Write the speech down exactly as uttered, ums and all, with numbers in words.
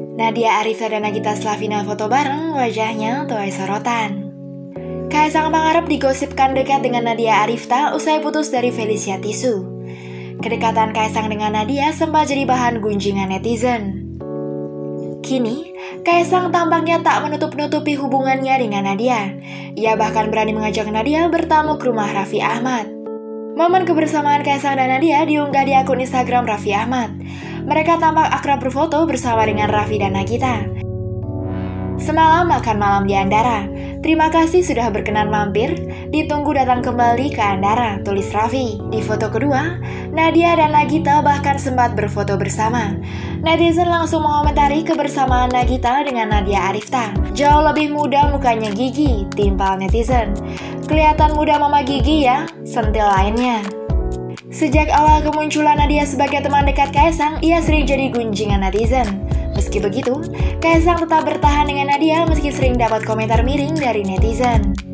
Nadia Arifta dan Nagita Slavina foto bareng, wajahnya tuai sorotan. Kaisang Pangarep digosipkan dekat dengan Nadia Arifta usai putus dari Felicia Tisu. Kedekatan Kaisang dengan Nadia sempat jadi bahan gunjingan netizen. Kini, Kaisang tampaknya tak menutup-nutupi hubungannya dengan Nadia. Ia bahkan berani mengajak Nadia bertamu ke rumah Raffi Ahmad. Momen kebersamaan Kaisang dan Nadia diunggah di akun Instagram Raffi Ahmad. Mereka tampak akrab berfoto bersama dengan Raffi dan Nagita. Semalam makan malam di Andara. Terima kasih sudah berkenan mampir. Ditunggu datang kembali ke Andara, tulis Raffi. Di foto kedua, Nadia dan Nagita bahkan sempat berfoto bersama. Netizen langsung mengomentari kebersamaan Nagita dengan Nadia Arifta. Jauh lebih muda mukanya Gigi, timpal netizen. Kelihatan muda Mama Gigi ya, sentil lainnya. Sejak awal kemunculan Nadia sebagai teman dekat Kaisang, ia sering jadi gunjingan netizen. Meski begitu, Kaisang tetap bertahan dengan Nadia meski sering dapat komentar miring dari netizen.